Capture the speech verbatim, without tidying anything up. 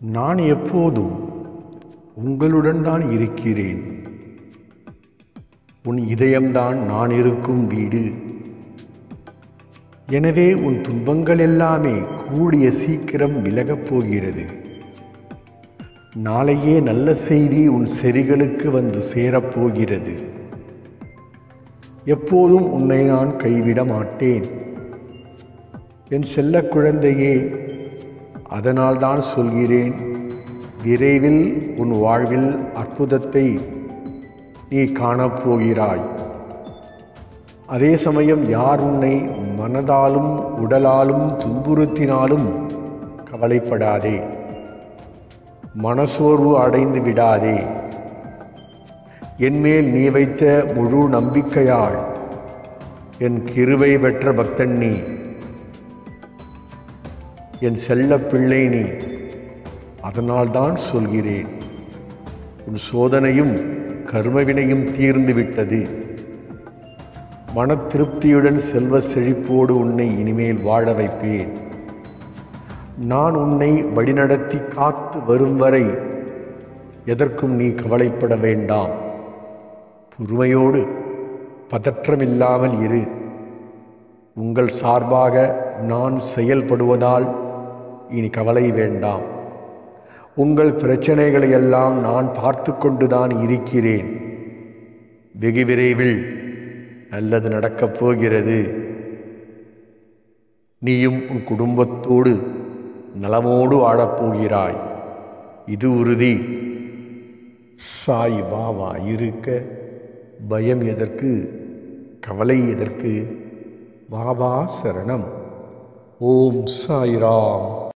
நான் எப்போதும் உங்களுடன் தான் இருக்கிறேன். உன் இதயம்தான் நான் இருக்கும் வீடு. எனவே உன் துன்பங்கள் எல்லாமே கூடிய சீக்கிரம் விலகப் போகிறது. நாளையே நல்ல செய்தி உன் செவிகளுக்கு வந்து சேரப்போகிறது. எப்போதும் உன்னை நான் கைவிட மாட்டேன் என் செல்ல குழந்தையே. அதனால்தான் சொல்கிறேன், விரைவில் உன் வாழ்வில் அற்புதத்தை நீ காணப்போகிறாய். அதே சமயம் யார் உன்னை மனதாலும் உடலாலும் துன்புறுத்தினாலும் கவலைப்படாதே, மனசோர்வு அடைந்து விடாதே. என்மேல் நீ வைத்த முழு நம்பிக்கையால் என் கிருபை பெற்ற பக்தன் நீ, என் செல்ல பிள்ளை நீ. அதனால்தான் சொல்கிறேன், உன் சோதனையும் கர்மவினையும் தீர்ந்து விட்டது. மன திருப்தியுடன் செல்வ செழிப்போடு உன்னை இனிமேல் வாழ வைப்பேன். நான் உன்னை வழிநடத்தி காத்து வரும் வரை எதற்கும் நீ கவலைப்பட வேண்டாம். பொறுமையோடு பதற்றமில்லாமல் இரு. உங்கள் சார்பாக நான் செயல்படுவதால் இனி கவலை வேண்டாம். உங்கள் பிரச்சனைகளை எல்லாம் நான் பார்த்து கொண்டுதான் இருக்கிறேன். வெகு விரைவில் நல்லது நடக்கப் போகிறது. நீயும் உன் குடும்பத்தோடு நலமோடு வாழப்போகிறாய், இது உறுதி. சாய் பாபா இருக்க பயம் எதற்கு, கவலை எதற்கு? பாபா சரணம். ஓம் சாய்ராம்.